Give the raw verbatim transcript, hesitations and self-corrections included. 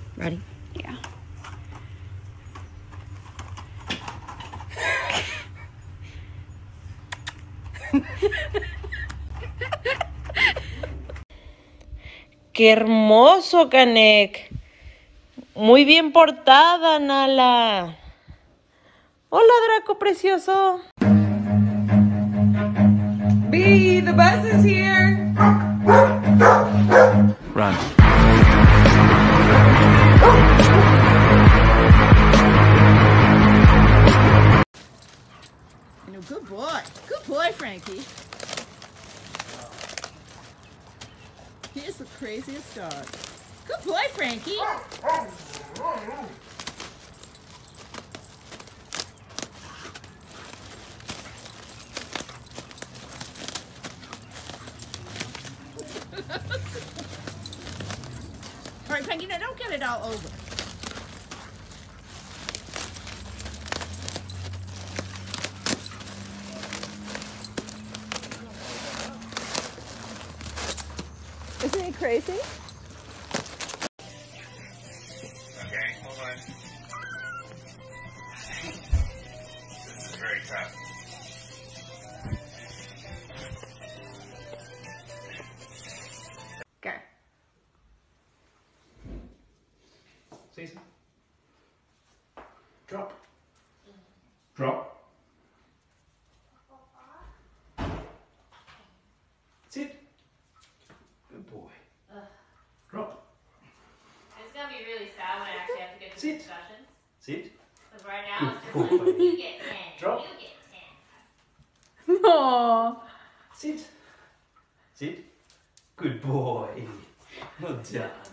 Ready? Yeah. ¡Qué hermoso, Canek! Muy bien portada, Nala. Hola, Draco precioso. B, the bus is here. Run. No, good boy. Good boy, Frankie. He is the craziest dog. Good boy, Frankie. All right, Frankie, now don't get it all over. Isn't he crazy? Okay, hold on. This is very tough. Go. Caesar. Drop. Drop. Sit. Good boy. Ugh. Drop. It's gonna be really sad when I actually have to get to Sit. discussions. Sit. Because right now it's just Good like, boy. you get ten, Drop. you get ten. Aww. Sit. Sit. Good boy. Well done.